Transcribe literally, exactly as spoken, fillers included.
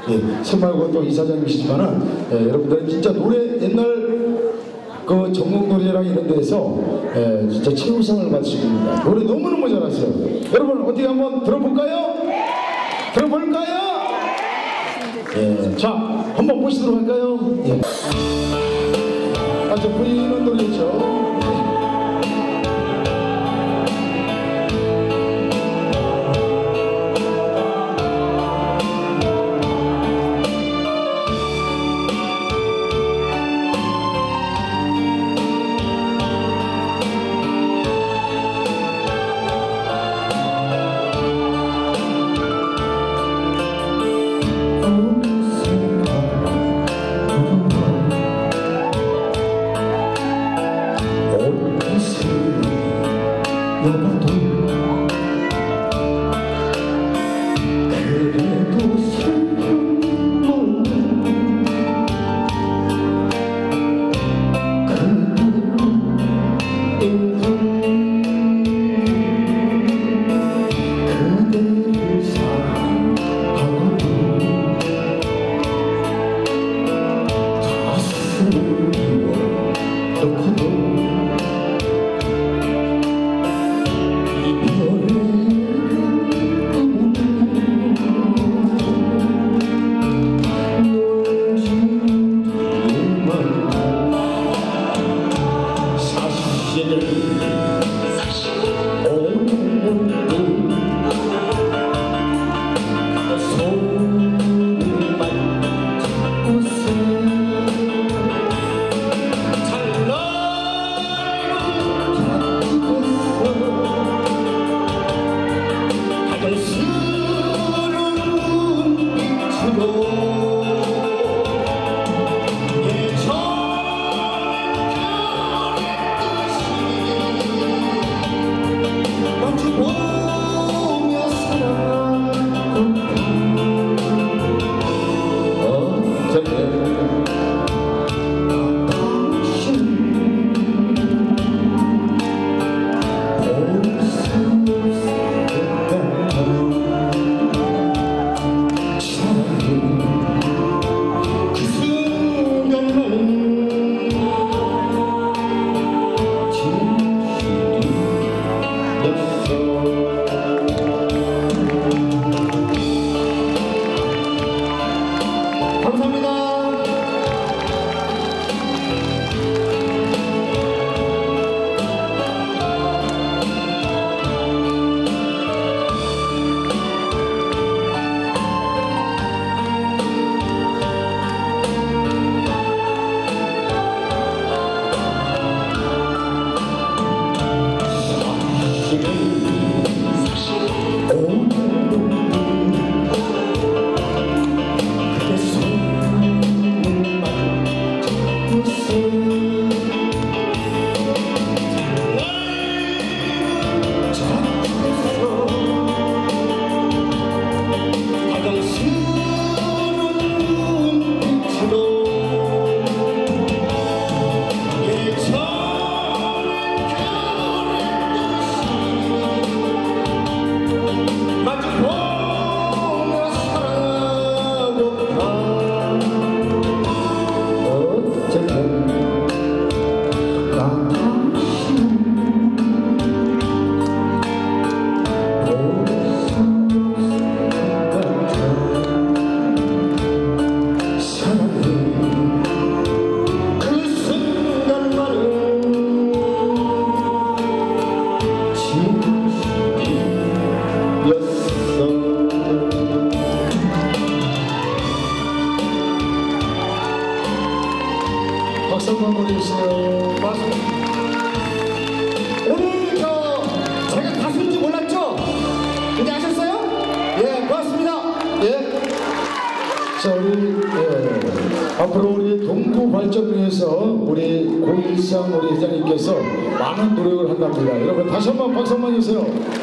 예, 새말고 또 이사장님이시지만은 예, 여러분들은 진짜 노래 옛날 그 전국노래자랑 이런 데서 예, 진짜 최우상을 받으십니다. 노래 너무너무 잘하세요. 여러분 어떻게 한번 들어볼까요? 들어볼까요? 예, 자 한번 보시도록 할까요? 예. 아주 보이는 노래죠. 박수 한번 보내주세요. 맞습니다. 오늘 저 제가 가수인 줄 몰랐죠? 근데 아셨어요? 예, 고맙습니다. 예. 자, 우리 예, 앞으로 우리 동구 발전을 위해서 우리 고일상 우리 회장님께서 많은 노력을 한답니다. 여러분 다시 한번 박수 한번 주세요.